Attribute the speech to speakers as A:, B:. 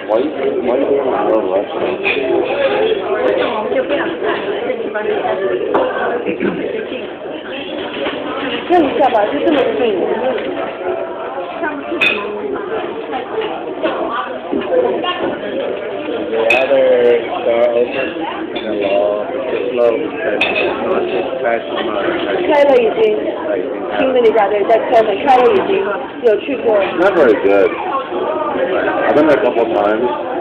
A: Why you doing no rush?
B: 我们就不想看了，这地方就开始就进。
C: 看一下吧，就这么个电影。
B: 上不去。
A: The other door open and low, slow, not just fast enough.
C: 开了已经，听着你讲对，在开门开了已经，有去过。
A: Not very good. I've been there a couple of times.